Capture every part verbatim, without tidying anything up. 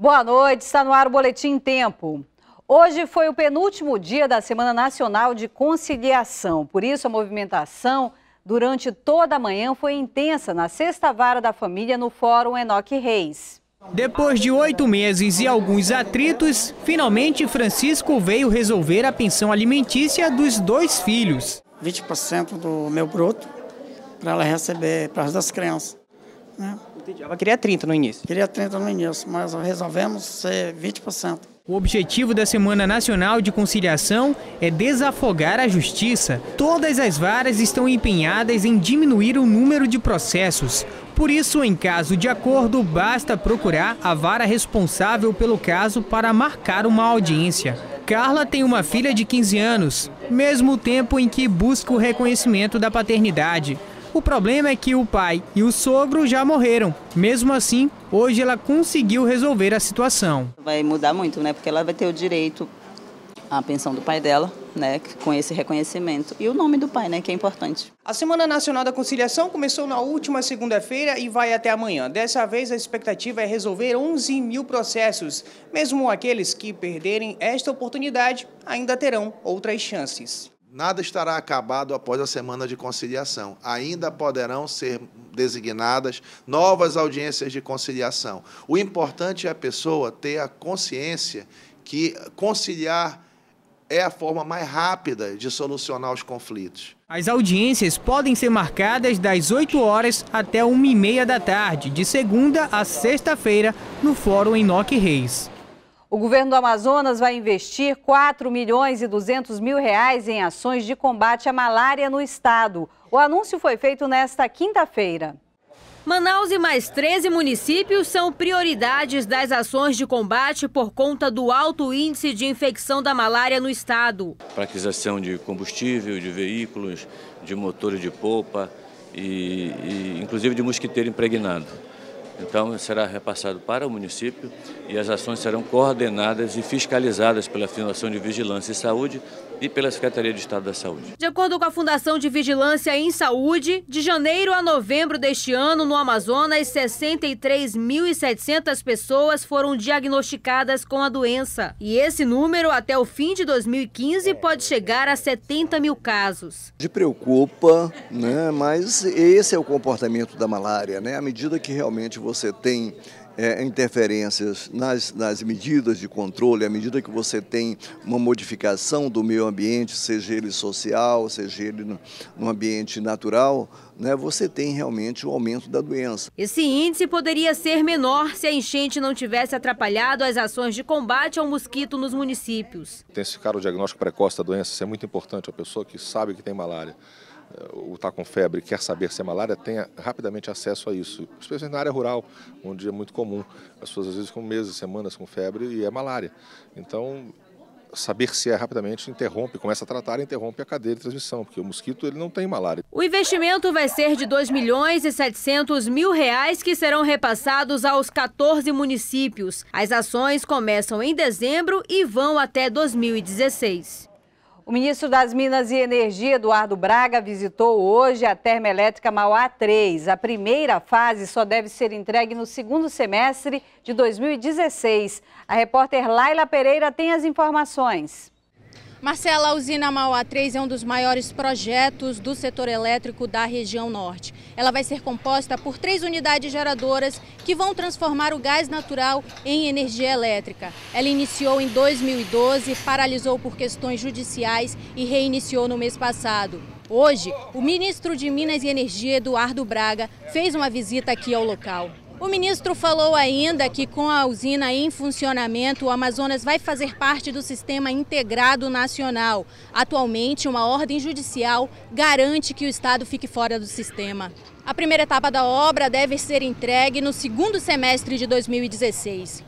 Boa noite, está no ar o Boletim Tempo. Hoje foi o penúltimo dia da Semana Nacional de Conciliação. Por isso, a movimentação durante toda a manhã foi intensa na Sexta Vara da Família no Fórum Enoque Reis. Depois de oito meses e alguns atritos, finalmente Francisco veio resolver a pensão alimentícia dos dois filhos. vinte por cento do meu bruto para ela receber para as duas crianças. Né? Ela queria trinta no início. Queria trinta no início, mas resolvemos ser vinte por cento. O objetivo da Semana Nacional de Conciliação é desafogar a justiça. Todas as varas estão empenhadas em diminuir o número de processos. Por isso, em caso de acordo, basta procurar a vara responsável pelo caso para marcar uma audiência. Carla tem uma filha de quinze anos, mesmo tempo em que busca o reconhecimento da paternidade. O problema é que o pai e o sogro já morreram. Mesmo assim, hoje ela conseguiu resolver a situação. Vai mudar muito, né? Porque ela vai ter o direito à pensão do pai dela, né? Com esse reconhecimento. E o nome do pai, né? Que é importante. A Semana Nacional da Conciliação começou na última segunda-feira e vai até amanhã. Dessa vez, a expectativa é resolver onze mil processos. Mesmo aqueles que perderem esta oportunidade ainda terão outras chances. Nada estará acabado após a Semana de Conciliação. Ainda poderão ser designadas novas audiências de conciliação. O importante é a pessoa ter a consciência que conciliar é a forma mais rápida de solucionar os conflitos. As audiências podem ser marcadas das oito horas até uma e meia da tarde, de segunda a sexta-feira, no Fórum Enoque Reis. O governo do Amazonas vai investir quatro milhões e duzentos mil reais em ações de combate à malária no estado. O anúncio foi feito nesta quinta-feira. Manaus e mais treze municípios são prioridades das ações de combate por conta do alto índice de infecção da malária no estado. Para aquisição de combustível, de veículos, de motores de polpa e, e inclusive de mosquiteiro impregnado. Então, será repassado para o município e as ações serão coordenadas e fiscalizadas pela Fundação de Vigilância e Saúde e pela Secretaria de Estado da Saúde. De acordo com a Fundação de Vigilância em Saúde, de janeiro a novembro deste ano, no Amazonas, sessenta e três mil e setecentas pessoas foram diagnosticadas com a doença. E esse número, até o fim de dois mil e quinze, pode chegar a setenta mil casos. De preocupa, né? Mas esse é o comportamento da malária, né? À medida que realmente você tem É, interferências nas, nas medidas de controle, à medida que você tem uma modificação do meio ambiente, seja ele social, seja ele no, no ambiente natural, né, você tem realmente o aumento da doença. Esse índice poderia ser menor se a enchente não tivesse atrapalhado as ações de combate ao mosquito nos municípios. Intensificar o diagnóstico precoce da doença, isso é muito importante. A pessoa que sabe que tem malária ou está com febre e quer saber se é malária, tenha rapidamente acesso a isso, especialmente na área rural, onde é muito comum. As pessoas às vezes com meses, semanas com febre e é malária. Então, saber se é rapidamente interrompe, começa a tratar e interrompe a cadeia de transmissão, porque o mosquito ele não tem malária. O investimento vai ser de dois milhões e setecentos mil reais que serão repassados aos quatorze municípios. As ações começam em dezembro e vão até dois mil e dezesseis. O ministro das Minas e Energia, Eduardo Braga, visitou hoje a termoelétrica Mauá três. A primeira fase só deve ser entregue no segundo semestre de dois mil e dezesseis. A repórter Laila Pereira tem as informações. Marcela, a usina Mauá três é um dos maiores projetos do setor elétrico da região norte. Ela vai ser composta por três unidades geradoras que vão transformar o gás natural em energia elétrica. Ela iniciou em dois mil e doze, paralisou por questões judiciais e reiniciou no mês passado. Hoje, o ministro de Minas e Energia, Eduardo Braga, fez uma visita aqui ao local. O ministro falou ainda que com a usina em funcionamento, o Amazonas vai fazer parte do Sistema Integrado Nacional. Atualmente, uma ordem judicial garante que o estado fique fora do sistema. A primeira etapa da obra deve ser entregue no segundo semestre de dois mil e dezesseis.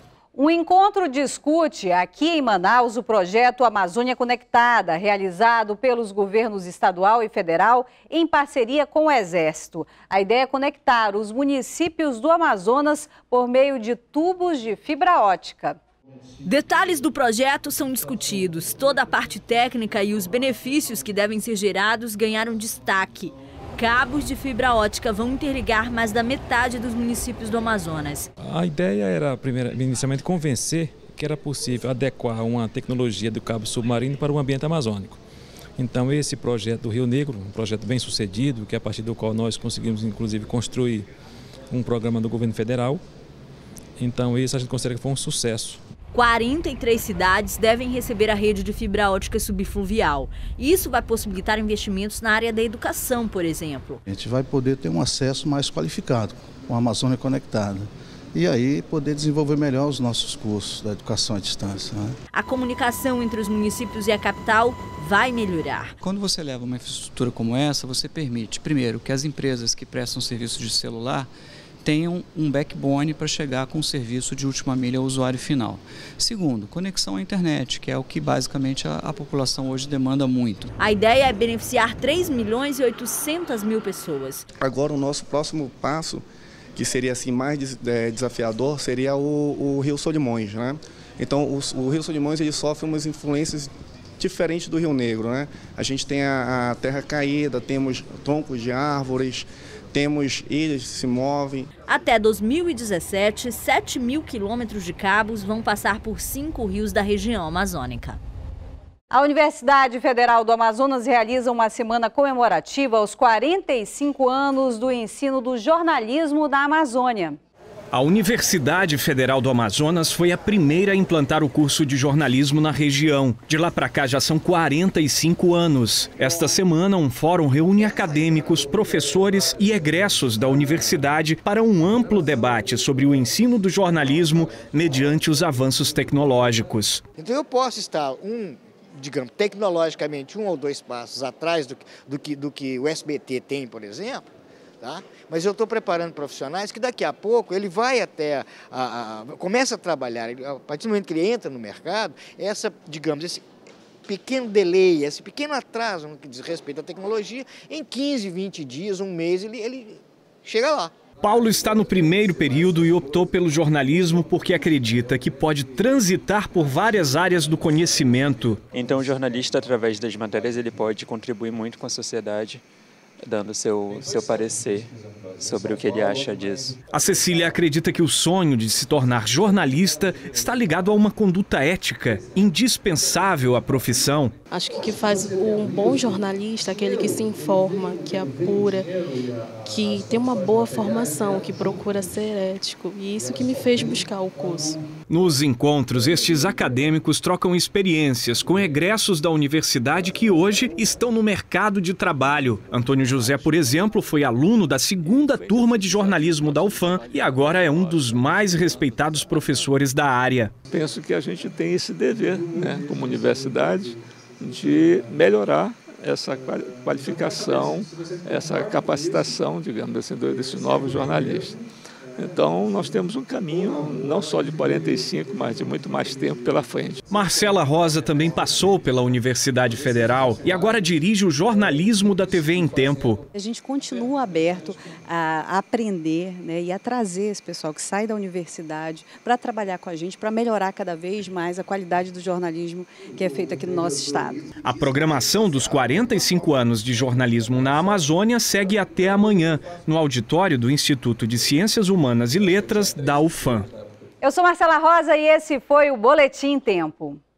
Um encontro discute aqui em Manaus o projeto Amazônia Conectada, realizado pelos governos estadual e federal em parceria com o Exército. A ideia é conectar os municípios do Amazonas por meio de tubos de fibra ótica. Detalhes do projeto são discutidos. Toda a parte técnica e os benefícios que devem ser gerados ganharam destaque. cabos de fibra ótica vão interligar mais da metade dos municípios do Amazonas. A ideia era, primeiro, inicialmente, convencer que era possível adequar uma tecnologia do cabo submarino para o ambiente amazônico. Então, esse projeto do Rio Negro, um projeto bem sucedido, que é a partir do qual nós conseguimos, inclusive, construir um programa do governo federal. Então, isso a gente considera que foi um sucesso. quarenta e três cidades devem receber a rede de fibra ótica subfluvial. Isso vai possibilitar investimentos na área da educação, por exemplo. A gente vai poder ter um acesso mais qualificado com a Amazônia Conectada. E aí poder desenvolver melhor os nossos cursos da educação à distância, né? A comunicação entre os municípios e a capital vai melhorar. Quando você leva uma infraestrutura como essa, você permite, primeiro, que as empresas que prestam serviço de celular tenham um backbone para chegar com o serviço de última milha ao usuário final. Segundo, conexão à internet, que é o que basicamente a, a população hoje demanda muito. A ideia é beneficiar três milhões e oitocentas mil pessoas. Agora o nosso próximo passo, que seria assim mais desafiador, seria o, o Rio Solimões, né? Então o, o Rio Solimões ele sofre umas influências diferentes do Rio Negro, né? A gente tem a, a terra caída, temos troncos de árvores, temos ilhas que se movem. Até dois mil e dezessete, sete mil quilômetros de cabos vão passar por cinco rios da região amazônica. A Universidade Federal do Amazonas realiza uma semana comemorativa aos quarenta e cinco anos do ensino do jornalismo na Amazônia. A Universidade Federal do Amazonas foi a primeira a implantar o curso de jornalismo na região. De lá para cá já são quarenta e cinco anos. Esta semana, um fórum reúne acadêmicos, professores e egressos da universidade para um amplo debate sobre o ensino do jornalismo mediante os avanços tecnológicos. Então eu posso estar um, digamos, tecnologicamente um ou dois passos atrás do, do, que, do que o S B T tem, por exemplo. Tá? Mas eu estou preparando profissionais que daqui a pouco ele vai até, a, a, começa a trabalhar, a partir do momento que ele entra no mercado, essa, digamos, esse pequeno delay, esse pequeno atraso no que diz respeito à tecnologia, em quinze, vinte dias, um mês, ele, ele chega lá. Paulo está no primeiro período e optou pelo jornalismo porque acredita que pode transitar por várias áreas do conhecimento. Então o jornalista, através das matérias, ele pode contribuir muito com a sociedade, dando seu, seu parecer sobre o que ele acha disso. A Cecília acredita que o sonho de se tornar jornalista está ligado a uma conduta ética indispensável à profissão. Acho que o que faz um bom jornalista é aquele que se informa, que apura, que tem uma boa formação, que procura ser ético. E isso que me fez buscar o curso. Nos encontros, estes acadêmicos trocam experiências com egressos da universidade que hoje estão no mercado de trabalho. Antônio José, por exemplo, foi aluno da segunda turma de jornalismo da U F A M e agora é um dos mais respeitados professores da área. Penso que a gente tem esse dever, né, como universidade, de melhorar essa qualificação, essa capacitação, digamos assim, desses novos jornalistas. Então, nós temos um caminho não só de quarenta e cinco, mas de muito mais tempo pela frente. Marcela Rosa também passou pela Universidade Federal e agora dirige o jornalismo da T V em Tempo. A gente continua aberto a aprender, né, e a trazer esse pessoal que sai da universidade para trabalhar com a gente, para melhorar cada vez mais a qualidade do jornalismo que é feito aqui no nosso estado. A programação dos quarenta e cinco anos de jornalismo na Amazônia segue até amanhã, no auditório do Instituto de Ciências Humanas e Letras da U F A M. Eu sou Marcela Rosa e esse foi o Boletim Tempo.